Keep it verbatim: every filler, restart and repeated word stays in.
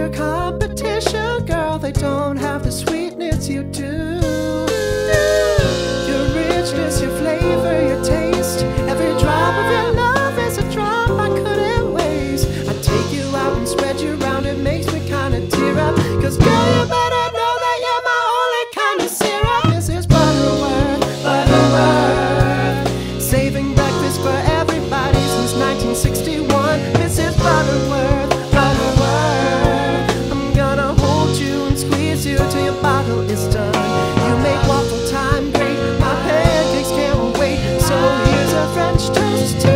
your competition, girl. They don't have the sweetness you do. Your richness, your flavor, your taste. Every drop of your love is a drop I couldn't waste. I take you out and spread you around. It makes me kinda tear up. Cause girl, you better know that you're my only kind of syrup. This is Butterworth, Butterworth, saving breakfast for everybody since nineteen sixty-one. Missus Butterworth, Butterworth, I'm gonna hold you and squeeze you till your bottle is done. You make waffle time great, my pancakes can't wait. So here's a French toast to